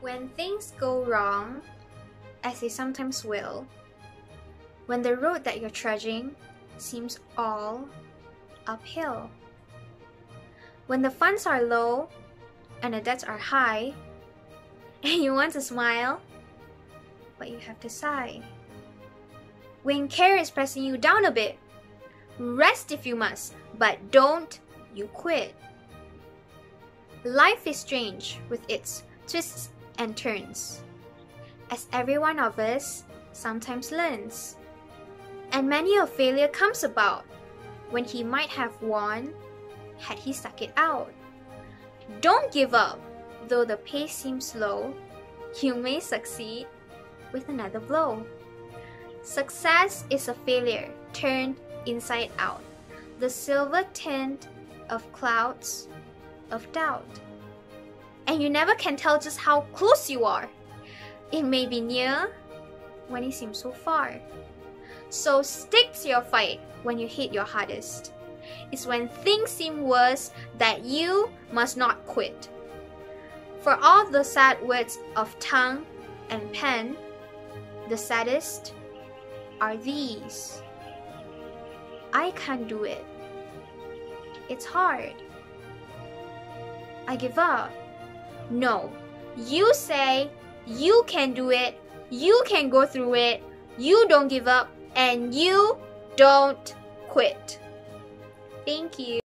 When things go wrong, as they sometimes will, when the road that you're trudging seems all uphill, when the funds are low and the debts are high, and you want to smile, but you have to sigh, when care is pressing you down a bit, rest if you must, but don't you quit. Life is strange with its twists and turns, as every one of us sometimes learns. And many a failure comes about when he might have won had he stuck it out. Don't give up, though the pace seems slow. You may succeed with another blow. Success is a failure turned inside out, the silver tint of clouds of doubt. And you never can tell just how close you are. It may be near when it seems so far. So stick to your fight when you hit your hardest. It's when things seem worse that you must not quit. For all the sad words of tongue and pen, the saddest are these: I can't do it. It's hard. I give up. No, you say you can do it, you can go through it, you don't give up, and you don't quit. Thank you.